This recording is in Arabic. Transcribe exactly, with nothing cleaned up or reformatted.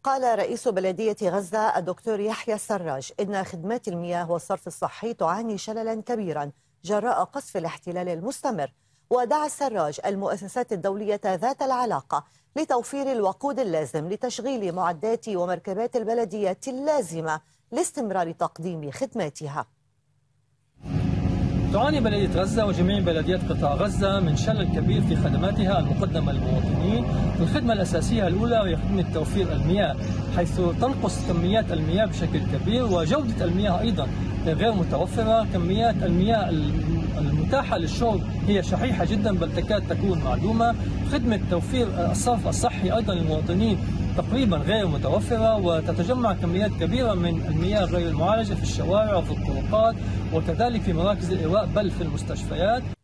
قال رئيس بلدية غزة الدكتور يحيى السراج إن خدمات المياه والصرف الصحي تعاني شللا كبيرا جراء قصف الاحتلال المستمر. ودعا السراج المؤسسات الدولية ذات العلاقة لتوفير الوقود اللازم لتشغيل معدات ومركبات البلدية اللازمة لاستمرار تقديم خدماتها. تعاني بلدية غزة وجميع بلديات قطاع غزة من شلل كبير في خدماتها المقدمة للمواطنين. الخدمة الأساسية الأولى هي خدمة توفير المياه، حيث تنقص كميات المياه بشكل كبير، وجودة المياه أيضا غير متوفرة. كميات المياه المتاحة للشرب هي شحيحة جدا، بل تكاد تكون معدومة. خدمة توفير الصرف الصحي أيضا للمواطنين تقريبا غير متوفرة، وتتجمع كميات كبيرة من المياه غير المعالجة في الشوارع وفي الطرقات، وكذلك في مراكز الإيواء بل في المستشفيات.